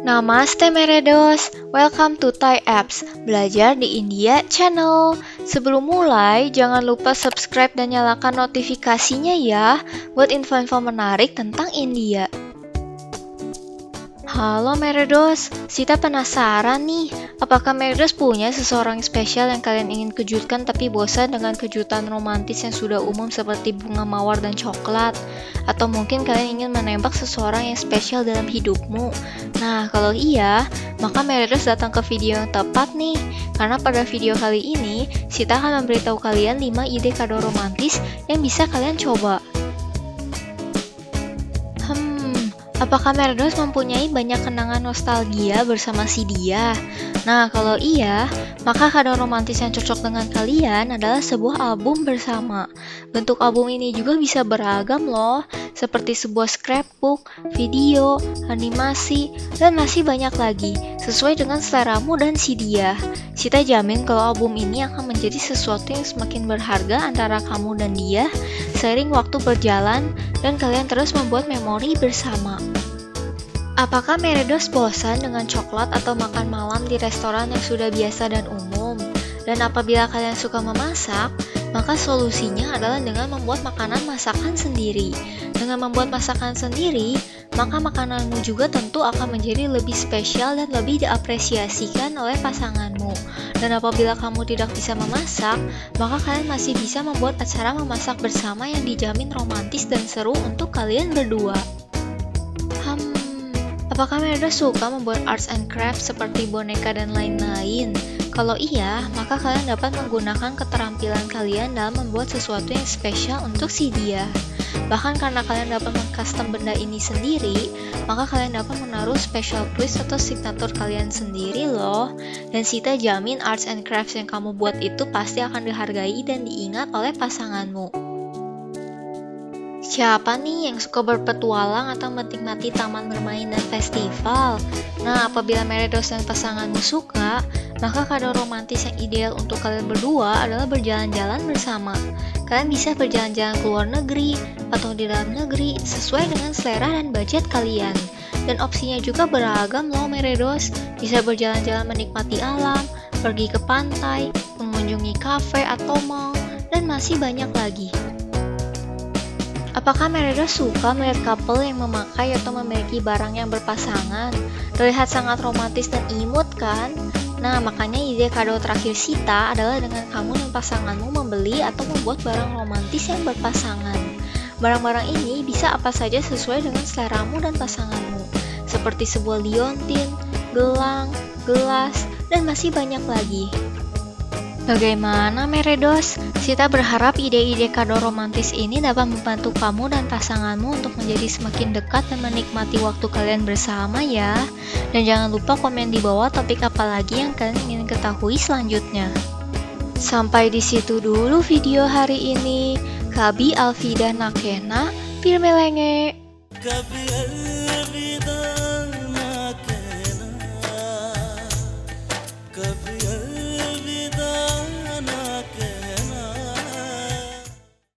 Namaste Meredos, welcome to Thai Apps, belajar di India Channel. Sebelum mulai, jangan lupa subscribe dan nyalakan notifikasinya ya, buat info-info menarik tentang India. Halo Meredos, Sita penasaran nih, apakah Meredos punya seseorang spesial yang kalian ingin kejutkan tapi bosan dengan kejutan romantis yang sudah umum seperti bunga mawar dan coklat? Atau mungkin kalian ingin menembak seseorang yang spesial dalam hidupmu? Nah, kalau iya, maka Meredos datang ke video yang tepat nih. Karena pada video kali ini, Sita akan memberitahu kalian 5 ide kado romantis yang bisa kalian coba. Apakah Meredos mempunyai banyak kenangan nostalgia bersama si dia? Nah, kalau iya, maka kado romantis yang cocok dengan kalian adalah sebuah album bersama. Bentuk album ini juga bisa beragam loh, seperti sebuah scrapbook, video, animasi, dan masih banyak lagi, sesuai dengan seleramu dan si dia. Sita jamin kalau album ini akan menjadi sesuatu yang semakin berharga antara kamu dan dia, seiring waktu berjalan, dan kalian terus membuat memori bersama. Apakah Meredos bosan dengan coklat atau makan malam di restoran yang sudah biasa dan umum? Dan apabila kalian suka memasak, maka solusinya adalah dengan membuat makanan masakan sendiri. Dengan membuat masakan sendiri, maka makananmu juga tentu akan menjadi lebih spesial dan lebih diapresiasikan oleh pasanganmu. Dan apabila kamu tidak bisa memasak, maka kalian masih bisa membuat acara memasak bersama yang dijamin romantis dan seru untuk kalian berdua. Apakah Meredos suka membuat arts and crafts seperti boneka dan lain-lain? Kalau iya, maka kalian dapat menggunakan keterampilan kalian dalam membuat sesuatu yang spesial untuk si dia. Bahkan karena kalian dapat mengcustom benda ini sendiri, maka kalian dapat menaruh special twist atau signature kalian sendiri loh. Dan Sita jamin arts and crafts yang kamu buat itu pasti akan dihargai dan diingat oleh pasanganmu. Siapa nih yang suka berpetualang atau menikmati taman bermain dan festival? Nah, apabila Meredos dan pasanganmu suka, maka kado romantis yang ideal untuk kalian berdua adalah berjalan-jalan bersama. Kalian bisa berjalan-jalan ke luar negeri atau di dalam negeri sesuai dengan selera dan budget kalian. Dan opsinya juga beragam loh Meredos. Bisa berjalan-jalan menikmati alam, pergi ke pantai, mengunjungi kafe atau mall, dan masih banyak lagi. Apakah Meredos suka melihat couple yang memakai atau memiliki barang yang berpasangan? Terlihat sangat romantis dan imut kan? Nah, makanya ide kado terakhir Sita adalah dengan kamu dan pasanganmu membeli atau membuat barang romantis yang berpasangan. Barang-barang ini bisa apa saja sesuai dengan seleramu dan pasanganmu, seperti sebuah liontin, gelang, gelas, dan masih banyak lagi. Bagaimana Meredos? Sita berharap ide-ide kado romantis ini dapat membantu kamu dan pasanganmu untuk menjadi semakin dekat dan menikmati waktu kalian bersama ya. Dan jangan lupa komen di bawah topik apa lagi yang kalian ingin ketahui selanjutnya. Sampai di situ dulu video hari ini. Kabi Alfida Nakena, Pirmelenge.